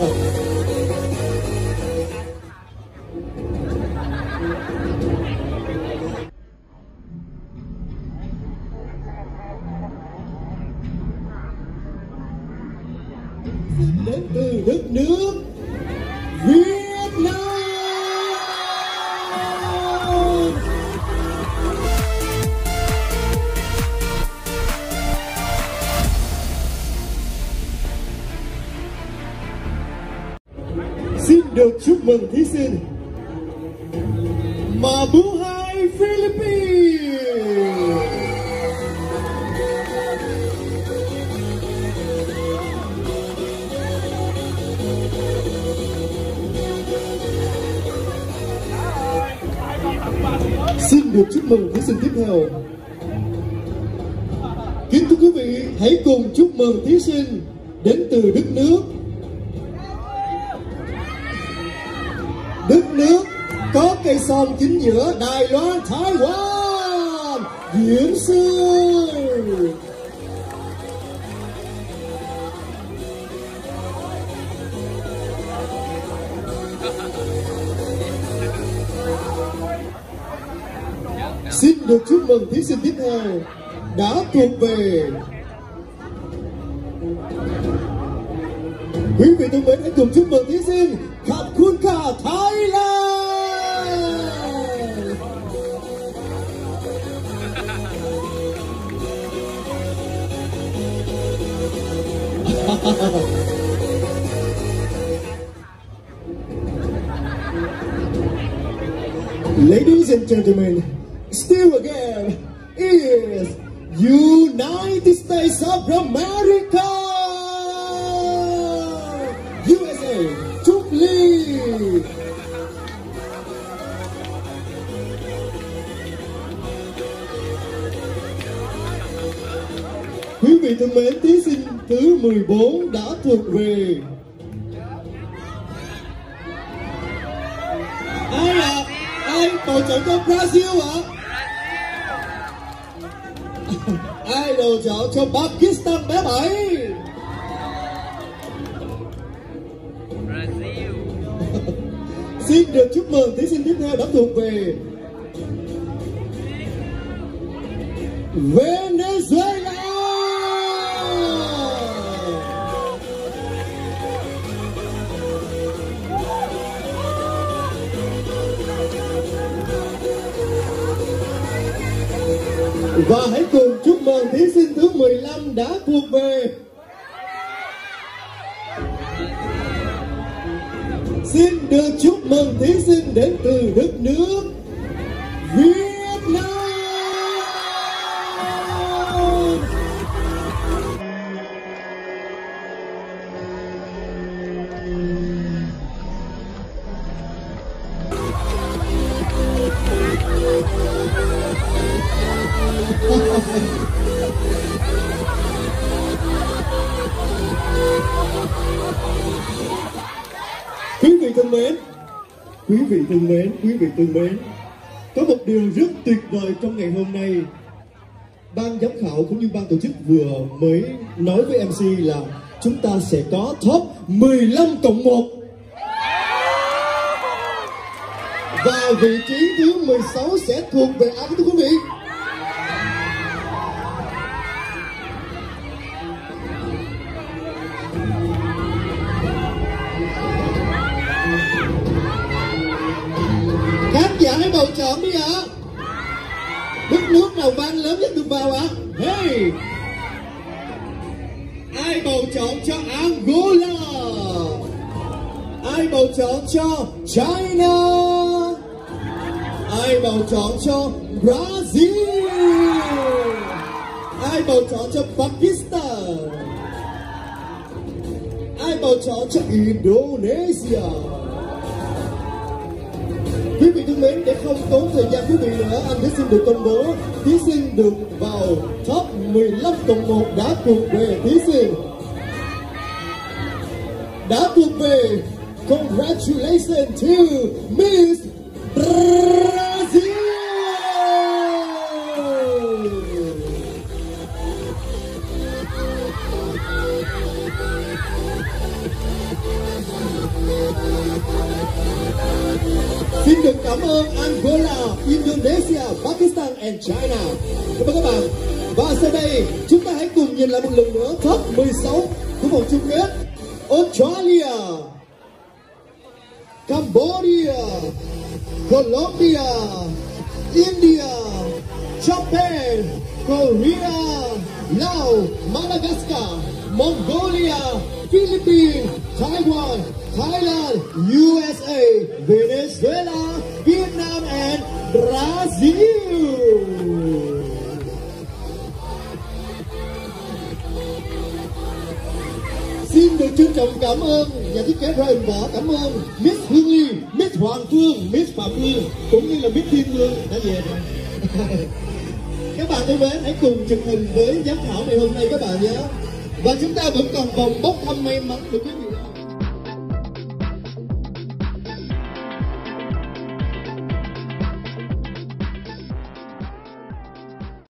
Đến từ đất nước Việt Nam. Xin được chúc mừng thí sinh Mabuhay Philippines. Xin được chúc mừng thí sinh tiếp theo. Kính thưa quý vị, hãy cùng chúc mừng thí sinh đến từ đất nước có cây son chính giữa, Đài Loan, Thái Lan, Diễm Sư. Xin được chúc mừng thí sinh tiếp theo đã thuộc về. Quý vị thân mến, hãy cùng chúc mừng thí sinh Khắp Khuôn Cả Thái Lan. Ladies and gentlemen, still again is United States of America, USA, Trúc Ly. Quý vị thân mến, thí sinh thứ 14 đã thuộc về. Ai ạ? Ai bầu chọn cho Brazil ạ? Ai bầu chọn cho Pakistan bé bảy? Brazil. Xin được chúc mừng thí sinh tiếp theo đã thuộc về Venezuela. Và hãy cùng chúc mừng thí sinh thứ 15 đã thuộc về. Xin được chúc mừng thí sinh đến từ đất nước Việt Nam. Quý vị thân mến, quý vị thân mến, quý vị thân mến, có một điều rất tuyệt vời trong ngày hôm nay. Ban giám khảo cũng như ban tổ chức vừa mới nói với MC là chúng ta sẽ có top 15+1. Và vị trí thứ 16 sẽ thuộc về ai thưa quý vị? Khán giả hãy bầu chọn đi ạ. Đất nước nào vang lớn nhất được vào ạ? Hey! Ai bầu chọn cho Angola? Ai bầu chọn cho China? Ai bầu chọn cho Brazil? Ai bầu chọn cho Pakistan? Ai bầu chọn cho Indonesia? Quý vị thân mến, để không tốn thời gian quý vị nữa, anh sẽ xin được công bố thí sinh được vào top 15+1 đã thuộc về thí sinh đã thuộc về. Congratulations to Miss Brazil. cảm ơn Angola, Indonesia, Pakistan and China. Cảm ơn các bạn. Và sau đây chúng ta hãy cùng nhìn lại một lần nữa top 16 của vòng chung kết. Australia, Cambodia, Colombia, India, Japan, Korea, Laos, Madagascar, Mongolia, Philippines, Taiwan, Thailand, USA, Venezuela, Vietnam and Brazil. Xin được trân trọng cảm ơn nhà thiết kế Ryan Võ, cảm ơn Miss Hương Ly, Miss Hoàng Phương, Miss Phạm Hương cũng như là Miss Thiên Hương đã về rồi. Các bạn thân mến, hãy cùng chụp hình với giám khảo ngày hôm nay các bạn nhé. Và chúng ta vẫn còn vòng bốc thăm may mắn được quý vị.